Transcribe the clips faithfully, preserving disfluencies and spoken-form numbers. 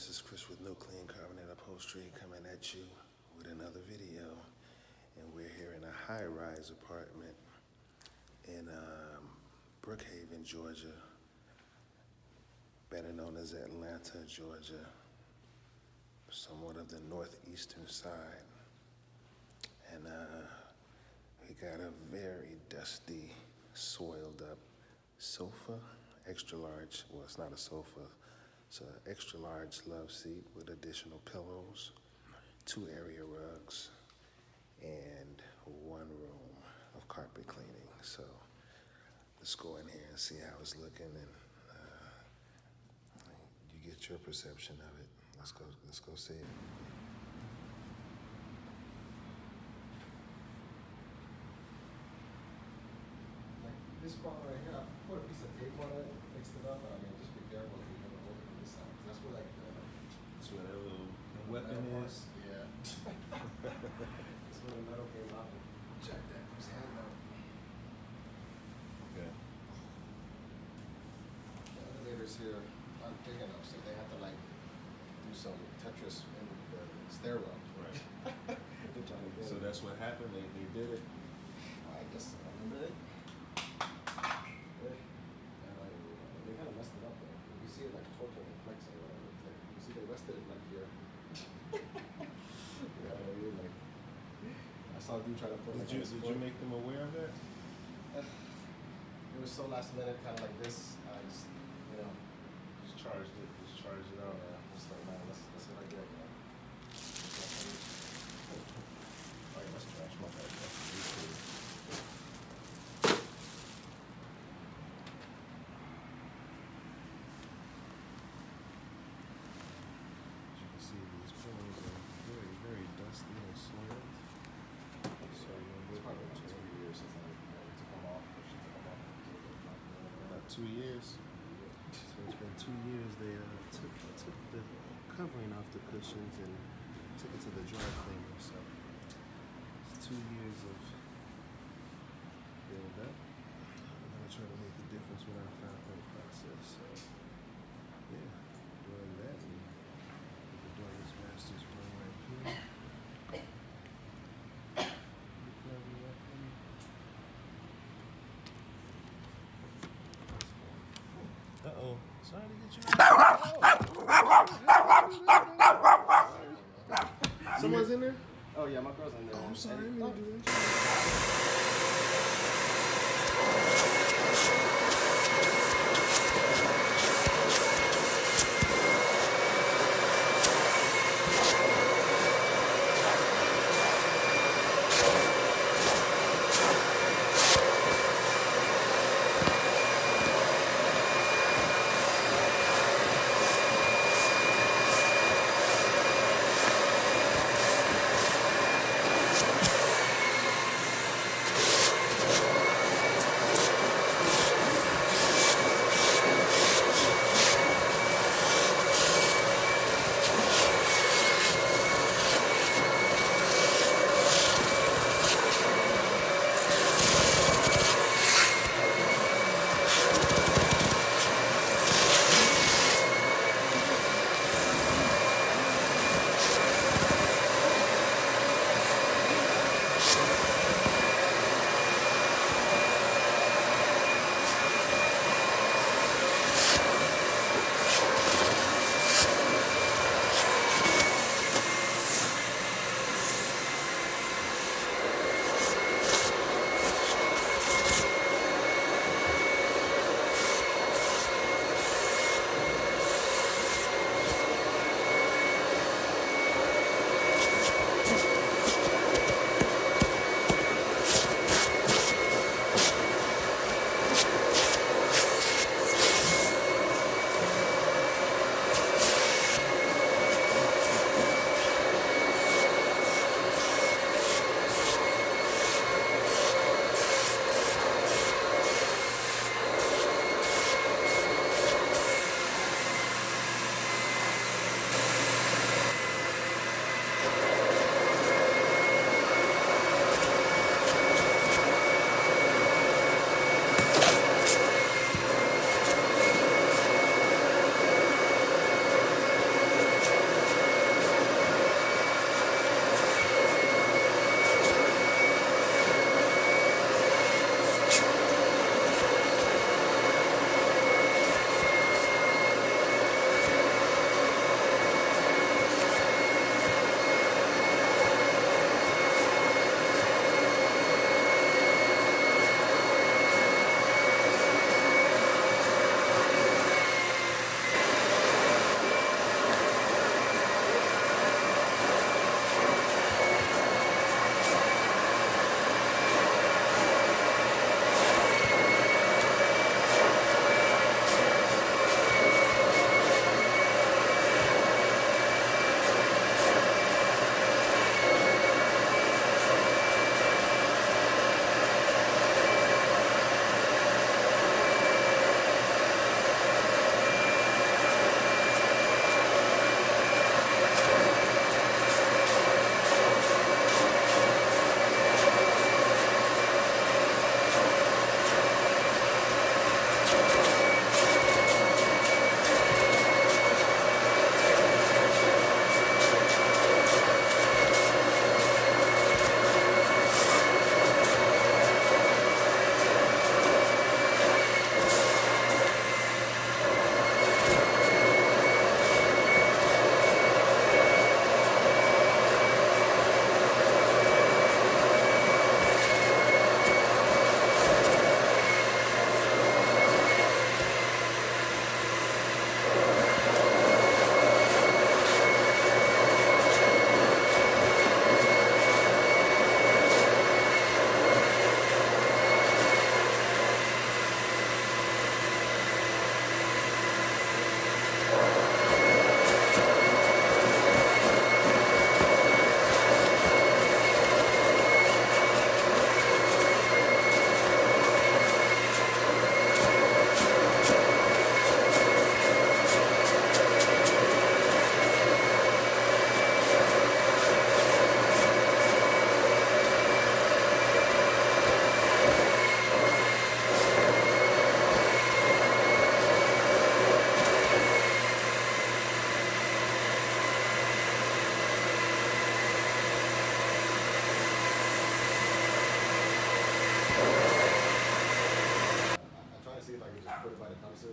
This is Chris with No Clean Carbonate Upholstery coming at you with another video. And we're here in a high-rise apartment in um, Brookhaven, Georgia, better known as Atlanta, Georgia, somewhat of the northeastern side. And uh, we got a very dusty, soiled up sofa, extra large, well, it's not a sofa, it's an extra large love seat with additional pillows, two area rugs, and one room of carpet cleaning. So let's go in here and see how it's looking, and uh, you get your perception of it. Let's go, let's go see it. This part right here, I put a piece of tape on it, fixed it up. I mean, just be careful if you're gonna hold it from this side. That's where like the, That's where that little weapon is. Yeah. That's where the metal came out. Check that. Put his hand out. Okay. The elevators here aren't big enough, so they have to like do some Tetris in the stairwell. Right. So that's what happened. They they did it. I guess I remember it. Yeah. And I, they kind of messed it up though. You see it like torture and flex or whatever. It's like, you see they rested it like here. Yeah, I mean, like, I saw a dude try to put Did like you did you make them aware of that? It was so last minute, kind of like this. I just, you know, Just charged it. Just charged it out. yeah, just like, man, that's, that's what I get, you know. Oh, yeah, that's trash. My bad, bro. See, these pillows are very, very dusty and soiled. So It's probably been two years since I uh, took them off. Or she took them off. about two years. So it's been two years. They uh, took took the covering off the cushions and took it to the dry cleaner. So it's two years of build up. I'm gonna try to make a difference with our five point process. So yeah, doing that. And doing this master's run right here. Uh-oh. Sorry to get you. Someone's in there? Oh, yeah, my girl's in there. Oh, I'm sorry. I didn't mean to do that.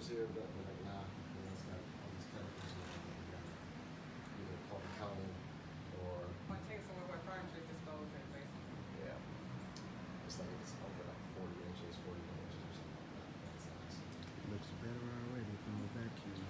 here, but they're like, nah, you know, it's got all these chemicals in it. You gotta either call the county or Well, take somewhere where furniture is disposed of, basically. yeah, it's like it's over like forty inches, forty-one inches or something like that. That size. Looks better already from the vacuum.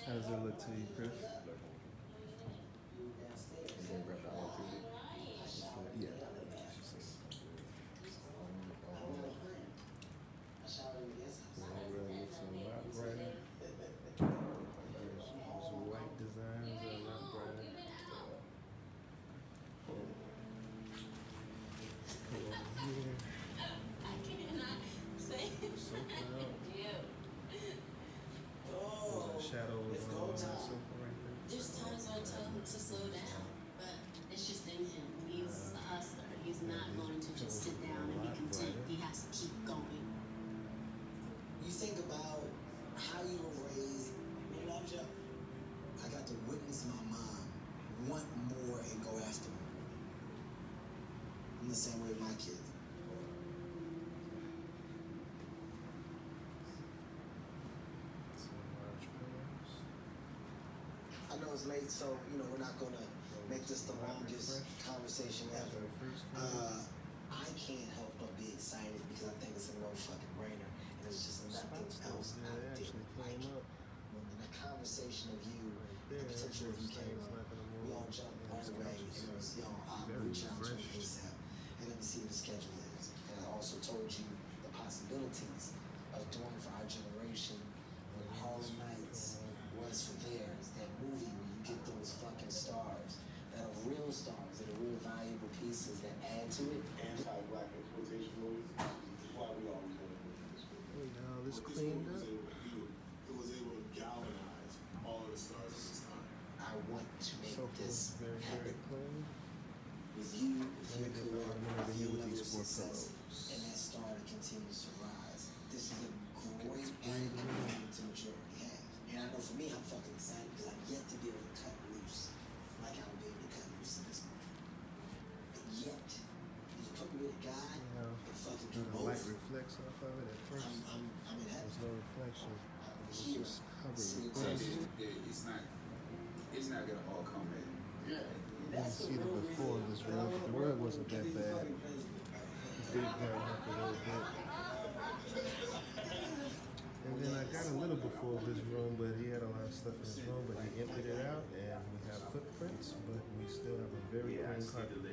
How does it look to you, Chris? You didn't rep that one too deep. Yeah. Well, it really looks a lot brighter. Those, those white designs are a lot brighter. Go over here. Sofa out. There's a shadow on the sofa right there. There's times I tell him to slow down, but it's just in him. He's a hustler. He's not going to just sit down and be content. He has to keep going. You think about how you were raised. You know, Joe, I got to witness my mom want more and go after more. I'm the same way with my kids. Some large pillows. I know it's late, so you know we're not gonna make this the longest conversation ever. Uh, I can't help but be excited because I think it's a no fucking brainer, and it's just nothing else Yeah, out they there actually like came it. up When the conversation of you, there. the potential of you came It's up, not gonna we move. all jumped Yeah, right it's away, and conscious. it was, yo, I'm Very reaching out to refreshed. ASAP, and let me see what the schedule is. And I also told you the possibilities of doing for our generation what Harlem Nights was for theirs, that movie where you get those fucking stars that are real stars, that are real valuable pieces that add to it. Anti-black exploitation movies is why we always want to put this movie. Hey, now this What this cleaned movie was up. able to do, it was able to galvanize all of the stars of its time. I want to make Sofa this looks very, very happen clean. with you, with your Maybe if I career, remember with here your with level these of four success, pillows. and that star that continues to rise. This is a great breathing. compliment to what you already have. And I know for me, I'm fucking excited because I've yet to be able to cut loose like I would be able to cut loose in this movie. But yet, you put me with a guy You know, that fucking do the both. light reflects off of it at first. I'm, I'm, I'm in heaven. There's no reflection. It's Here, just covered see with it glass. close. It, it, it's not. It's not gonna all come in. Yeah. You can see the before of this rug. The rug wasn't that bad. It did burn up a little bit. And then I got a little before of this room, but he had a lot of stuff in his room, but he emptied it out, and we have footprints, but we still have a very clean carpet.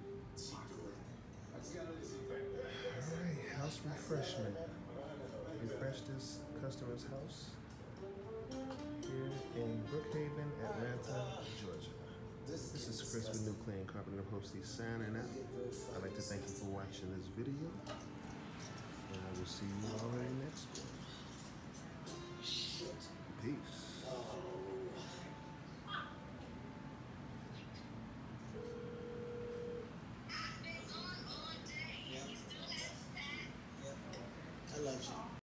Alright, house refreshment. Refresh this customer's house here in Brookhaven, Atlanta, Georgia. This is Chris with New Clean Carpet and Upholstery signing out. I'd like to thank you for watching this video, and I will see you all in the next one.